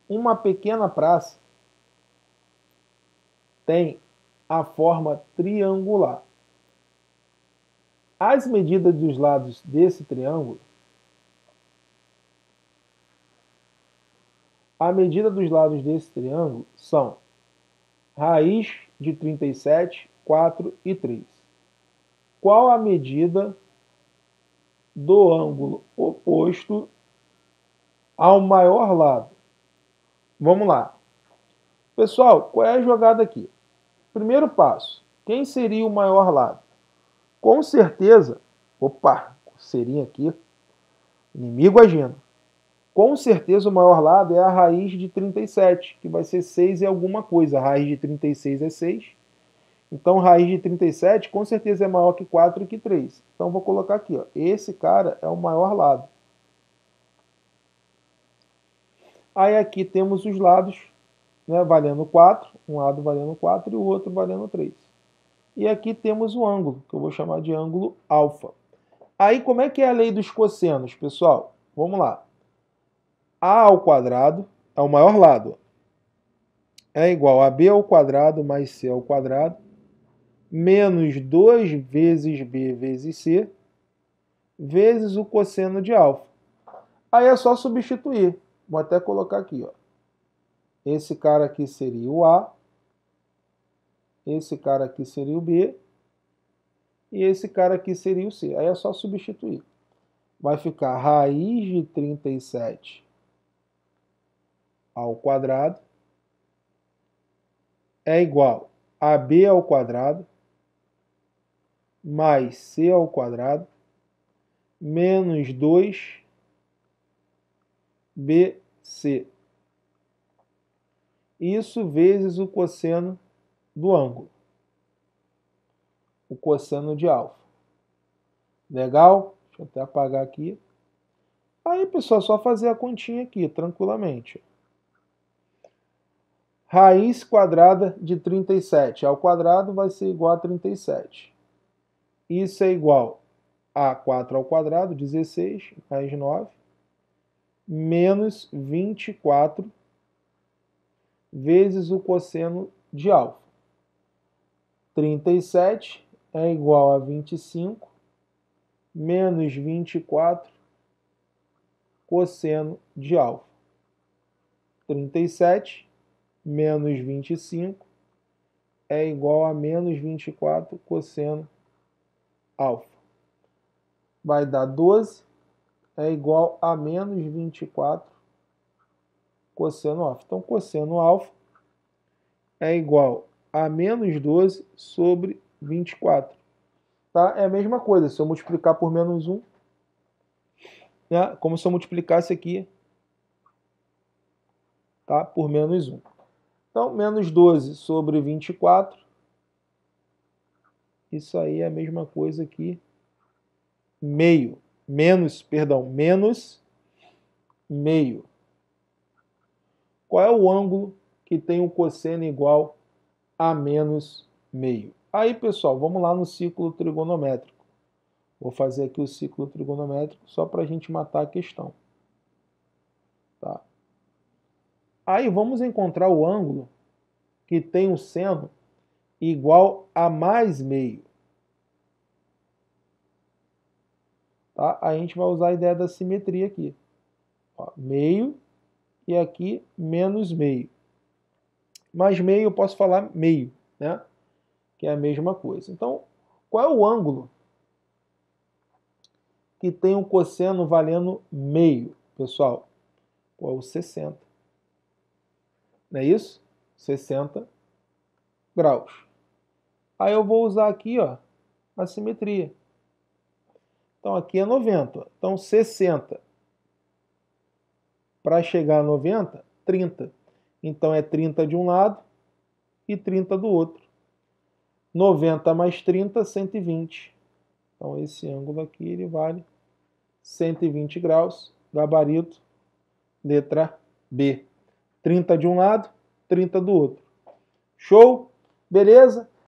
uma pequena praça tem a forma triangular. As medidas dos lados desse triângulo, a medida dos lados desse triângulo são raiz de 37, 4 e 3. Qual a medida do ângulo oposto ao maior lado? Vamos lá. Pessoal, qual é a jogada aqui? Primeiro passo, quem seria o maior lado? Com certeza, opa, coceirinha aqui, inimigo agindo. Com certeza o maior lado é a raiz de 37, que vai ser 6 e alguma coisa. A raiz de 36 é 6. Então, raiz de 37 com certeza é maior que 4 e que 3. Então, vou colocar aqui, ó. Esse cara é o maior lado. Aí aqui temos os lados, né, valendo 4. Um lado valendo 4 e o outro valendo 3. E aqui temos o ângulo, que eu vou chamar de ângulo alfa. Aí, como é que é a lei dos cossenos, pessoal? Vamos lá. A ao quadrado é o maior lado. É igual a b ao quadrado mais c ao quadrado menos 2 vezes b vezes c vezes o cosseno de alfa. Aí é só substituir. Vou até colocar aqui, ó. Esse cara aqui seria o A, esse cara aqui seria o B e esse cara aqui seria o C. Aí é só substituir. Vai ficar raiz de 37 ao quadrado é igual a b ao quadrado mais c ao quadrado menos 2bc. Isso vezes o cosseno do ângulo, o cosseno de alfa. Legal? Deixa eu até apagar aqui. Aí, pessoal, é só fazer a continha aqui, tranquilamente. Raiz quadrada de 37 ao quadrado vai ser igual a 37. Isso é igual a 4 ao quadrado, 16, mais 9, menos 24 vezes o cosseno de alfa. 37 é igual a 25 menos 24 cosseno de alfa. 37 menos 25 é igual a menos 24 cosseno alfa. Vai dar 12, é igual a menos 24 cosseno alfa. Então, cosseno alfa é igual a menos 12 sobre 24. Tá? É a mesma coisa, se eu multiplicar por menos 1, né? Como se eu multiplicasse aqui, tá? Por menos 1. Então, menos 12 sobre 24, isso aí é a mesma coisa que meio. Menos meio. Qual é o ângulo que tem o cosseno igual a menos meio? Aí, pessoal, vamos lá no círculo trigonométrico. Vou fazer aqui o círculo trigonométrico só para a gente matar a questão. Tá? Aí, vamos encontrar o ângulo que tem o seno igual a mais meio. Tá? A gente vai usar a ideia da simetria aqui. Ó, meio e aqui menos meio. Mais meio eu posso falar meio, né? Que é a mesma coisa. Então, qual é o ângulo que tem um cosseno valendo meio, pessoal? Qual é o 60? Não é isso? 60 graus. Aí eu vou usar aqui, ó, a simetria. Então, aqui é 90. Então, 60 para chegar a 90, 30. Então, é 30 de um lado e 30 do outro. 90 mais 30, 120. Então, esse ângulo aqui ele vale 120 graus. Gabarito, letra B. 30 de um lado, 30 do outro. Show? Beleza?